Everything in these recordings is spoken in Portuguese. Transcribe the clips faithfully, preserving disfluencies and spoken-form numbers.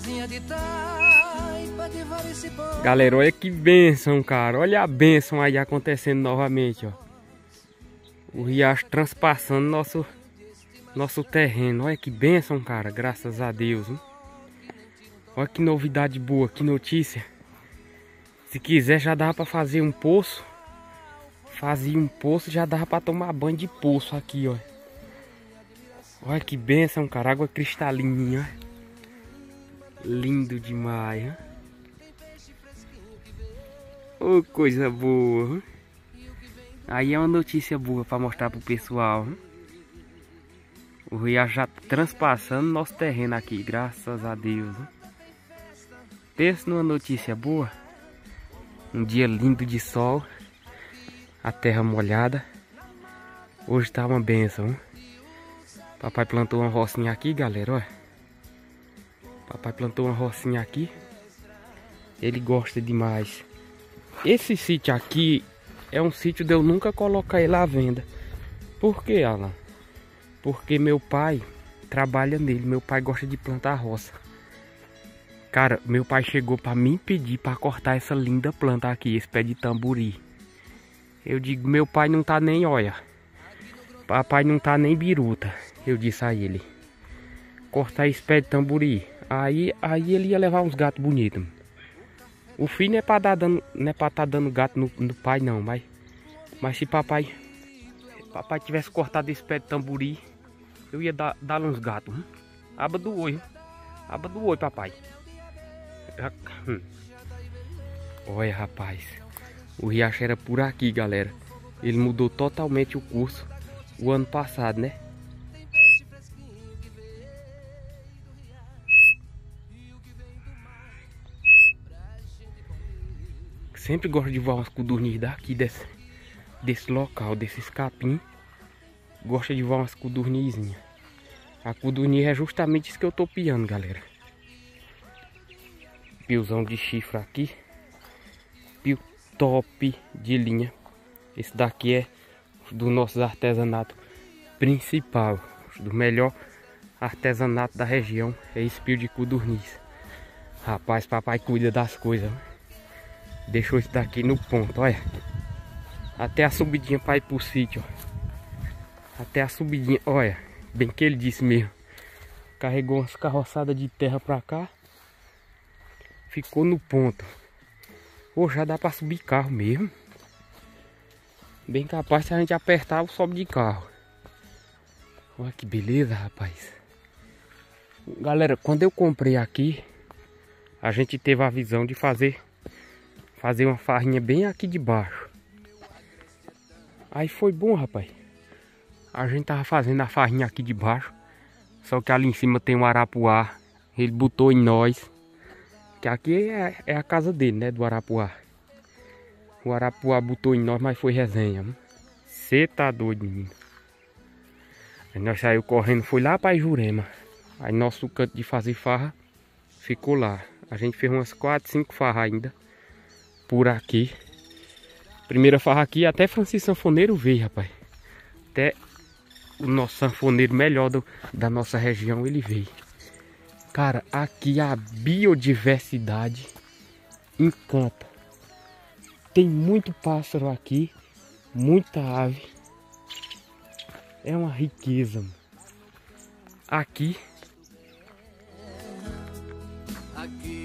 Galera, olha que bênção, cara. Olha a bênção aí acontecendo novamente, ó. O riacho transpassando nosso, nosso terreno. Olha que bênção, cara. Graças a Deus, hein? Olha que novidade boa, que notícia. Se quiser já dava pra fazer um poço. Fazia um poço, já dava pra tomar banho de poço aqui, ó. Olha que bênção, cara. Água cristalininha. Lindo demais, hein? Oh, coisa boa. Aí é uma notícia boa pra mostrar pro pessoal, hein? O riacho já transpassando nosso terreno aqui, graças a Deus, hein? Pensa numa notícia boa. Um dia lindo de sol. A terra molhada. Hoje tá uma benção, hein? Papai plantou uma rocinha aqui, galera, olha. Papai plantou uma rocinha aqui. Ele gosta demais. Esse sítio aqui é um sítio de eu nunca colocar ele à venda. Por quê, Alan? Porque meu pai trabalha nele. Meu pai gosta de plantar roça. Cara, meu pai chegou para me pedir para cortar essa linda planta aqui, esse pé de tamburi. Eu digo, meu pai não tá nem, olha. Papai não tá nem biruta. Eu disse a ele. Cortar esse pé de tamburi. Aí, aí ele ia levar uns gatos bonitos. O filho não é pra dar dando, não é pra tá dando gato no, no pai não, mas, mas se papai, se papai tivesse cortado esse pé de tamburi, eu ia dar, dar uns gatos. Hum? Aba do olho, aba do olho, papai. Hum. Olha, rapaz, o riacho era por aqui, galera. Ele mudou totalmente o curso o ano passado, né? Sempre gosto de voar umas codornizes daqui, desse, desse local, desses capim. Gosto de voar umas codornizinhas. A codorniz é justamente isso que eu tô piando, galera. Piozão de chifre aqui. Pio top de linha. Esse daqui é do nosso artesanato principal. Do melhor artesanato da região. É esse pio de codorniz. Rapaz, papai cuida das coisas. Deixou isso daqui no ponto, olha. Até a subidinha para ir pro sítio, ó. Até a subidinha, olha. Bem que ele disse mesmo. Carregou umas carroçadas de terra pra cá. Ficou no ponto. Pô, já dá pra subir carro mesmo. Bem capaz se a gente apertar o sobe de carro. Olha que beleza, rapaz. Galera, quando eu comprei aqui, a gente teve a visão de fazer Fazer uma farrinha bem aqui de baixo. Aí foi bom, rapaz. A gente tava fazendo a farrinha aqui de baixo. Só que ali em cima tem um arapuá. Ele botou em nós. Que aqui é, é a casa dele, né? Do arapuá. O arapuá botou em nós, mas foi resenha. Cê tá doido, menino. Aí nós saímos correndo, foi lá pra Jurema. Aí nosso canto de fazer farra ficou lá. A gente fez umas quatro, cinco farras ainda. Por aqui. Primeira farra aqui, até Francisco Sanfoneiro veio, rapaz. Até o nosso sanfoneiro melhor do, da nossa região, ele veio. Cara, aqui a biodiversidade encanta. Tem muito pássaro aqui, muita ave. É uma riqueza, mano. Aqui. Aqui.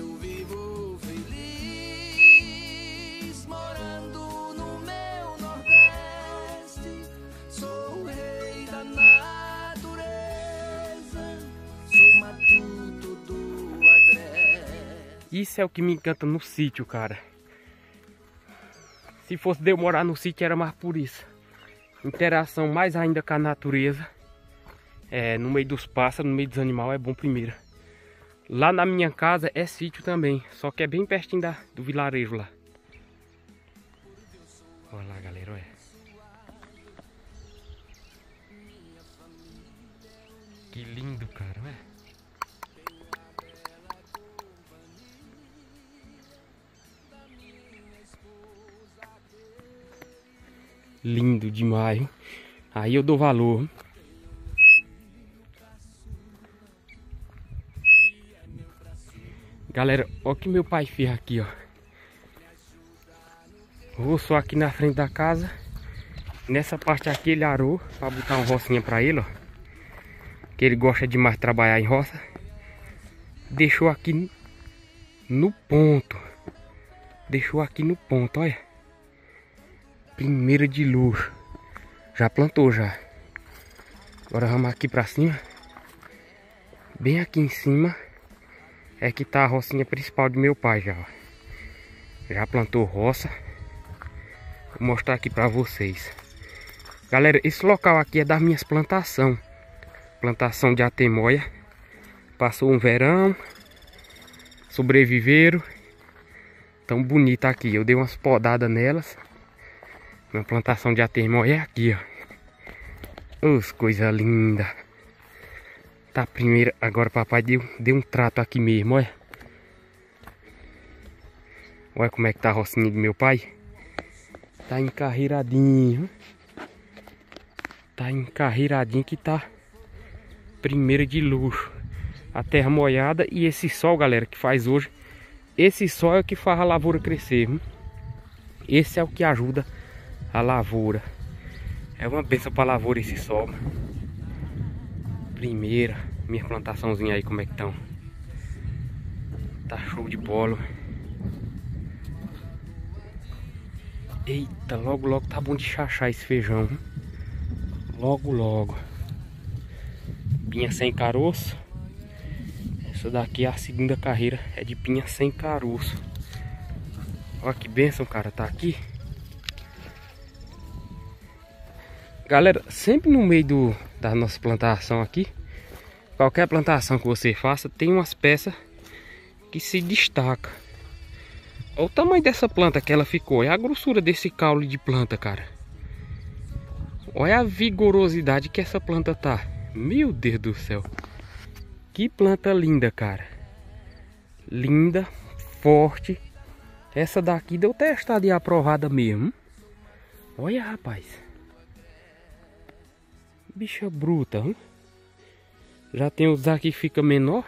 Isso é o que me encanta no sítio, cara. Se fosse de eu morar no sítio, era mais por isso. Interação mais ainda com a natureza. É, no meio dos pássaros, no meio dos animais, é bom primeiro. Lá na minha casa é sítio também. Só que é bem pertinho da, do vilarejo lá. Olha lá, galera, olha. Que lindo, cara, olha. Lindo demais, hein? Aí eu dou valor, hein? Galera, olha o que meu pai fez aqui, ó. Roçou aqui na frente da casa. Nessa parte aqui ele arou pra botar uma rocinha pra ele, ó. Que ele gosta demais de trabalhar em roça. Deixou aqui no ponto. Deixou aqui no ponto, olha. Primeira de luxo. Já plantou já. Agora vamos aqui pra cima. Bem aqui em cima é que tá a rocinha principal do meu pai já, ó. Já plantou roça. Vou mostrar aqui pra vocês. Galera, esse local aqui é das minhas plantações. Plantação de atemoia. Passou um verão. Sobreviveram. Tão bonita aqui. Eu dei umas podadas nelas. Minha plantação de atemoia é aqui, ó. Os coisa linda. Tá primeiro. Agora papai deu, deu um trato aqui mesmo, olha. Olha como é que tá a rocinha do meu pai. Tá encarreiradinho. Tá encarreiradinho que tá primeira de luxo. A terra molhada e esse sol, galera, que faz hoje. Esse sol é o que faz a lavoura crescer. Hein? Esse é o que ajuda a lavoura. É uma benção pra lavoura esse sol. Primeira. Minha plantaçãozinha aí, como é que estão? Tá show de bola. Eita, logo logo tá bom de chachar esse feijão. Hein? Logo logo. Pinha sem caroço. Essa daqui é a segunda carreira. É de pinha sem caroço. Olha que bênção, cara. Tá aqui. Galera, sempre no meio do, da nossa plantação aqui. Qualquer plantação que você faça, tem umas peças que se destacam. Olha o tamanho dessa planta que ela ficou. Olha a grossura desse caule de planta, cara. Olha a vigorosidade que essa planta tá. Meu Deus do céu. Que planta linda, cara. Linda, forte. Essa daqui deu testada e aprovada mesmo. Olha, rapaz. Bicha bruta, hein? Já tem os aqui que fica menor.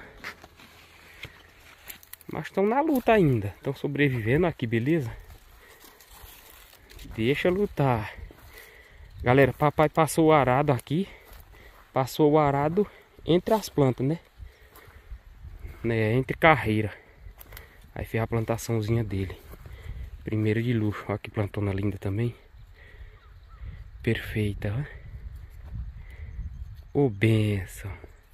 Mas estão na luta ainda. Estão sobrevivendo aqui, beleza? Deixa lutar. Galera, papai passou o arado aqui. Passou o arado entre as plantas, né? né? Entre carreira. Aí fez a plantaçãozinha dele. Primeiro de luxo. Olha que plantona linda também. Perfeita, ó. Ô, benção.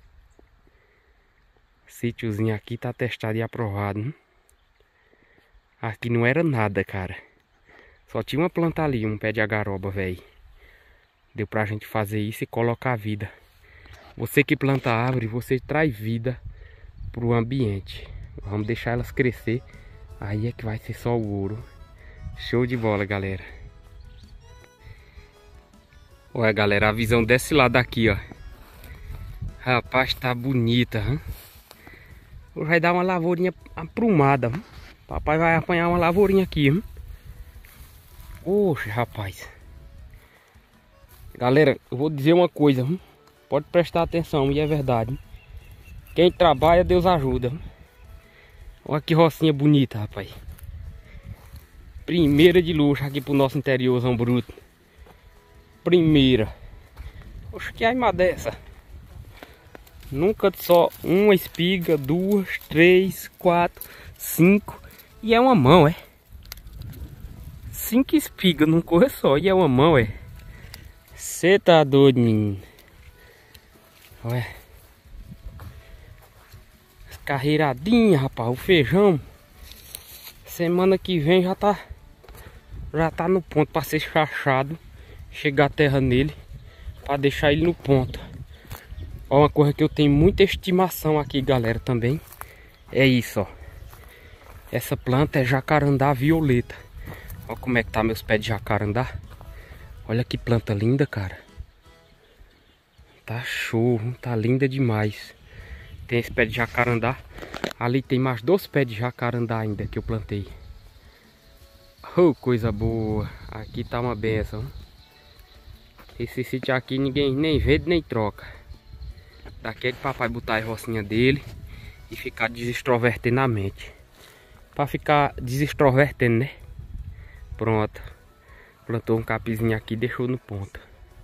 Sítiozinho aqui tá testado e aprovado, hein? Aqui não era nada, cara. Só tinha uma planta ali, um pé de agaroba, velho. Deu pra gente fazer isso e colocar vida. Você que planta árvore, você traz vida pro ambiente. Vamos deixar elas crescer. Aí é que vai ser só o ouro. Show de bola, galera. Olha, galera, a visão desse lado aqui, ó. Rapaz, tá bonita, hein? Hoje vai dar uma lavourinha aprumada, hein? Papai vai apanhar uma lavourinha aqui, hein? Oxe, rapaz. Galera, eu vou dizer uma coisa, hein? Pode prestar atenção, e é verdade, hein? Quem trabalha, Deus ajuda, hein? Olha que rocinha bonita, rapaz. Primeira de luxo aqui pro nosso interiorzão bruto. Primeira. Oxe, que aima dessa? Nunca só uma espiga, duas, três, quatro, cinco. E é uma mão, é? Cinco espigas num corre só. E é uma mão, é? Cê tá doido, menino. Olha. Carreiradinha, rapaz. O feijão. Semana que vem já tá. Já tá no ponto pra ser chachado. Chegar a terra nele. Pra deixar ele no ponto. Ó, uma coisa que eu tenho muita estimação aqui, galera, também. É isso, ó. Essa planta é jacarandá violeta. Ó como é que tá meus pés de jacarandá. Olha que planta linda, cara. Tá show, tá linda demais. Tem esse pé de jacarandá. Ali tem mais dois pés de jacarandá ainda que eu plantei. Oh, coisa boa. Aqui tá uma benção. Esse sítio aqui ninguém nem vende nem troca. Daqui é de papai botar a rocinha dele e ficar desextrovertendo a mente. Pra ficar desextrovertendo, né? Pronto. Plantou um capizinho aqui e deixou no ponto.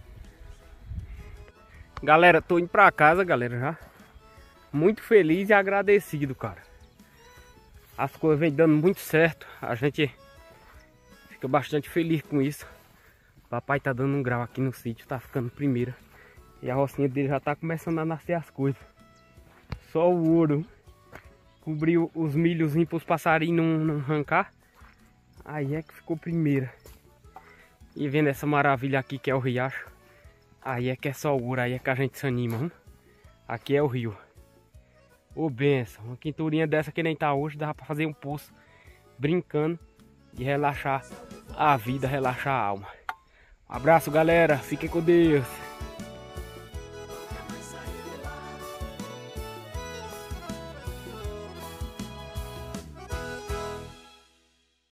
Galera, tô indo pra casa, galera, já. Muito feliz e agradecido, cara. As coisas vêm dando muito certo. A gente fica bastante feliz com isso. Papai tá dando um grau aqui no sítio, tá ficando primeira. E a rocinha dele já tá começando a nascer as coisas. Só o ouro cobriu os milhozinhos para os passarinhos não, não arrancar. Aí é que ficou primeira. E vendo essa maravilha aqui que é o riacho. Aí é que é só ouro, aí é que a gente se anima. Hein? Aqui é o rio. Ô benção, uma quinturinha dessa que nem tá hoje, dá pra fazer um poço brincando e relaxar a vida, relaxar a alma. Um abraço, galera, fiquem com Deus.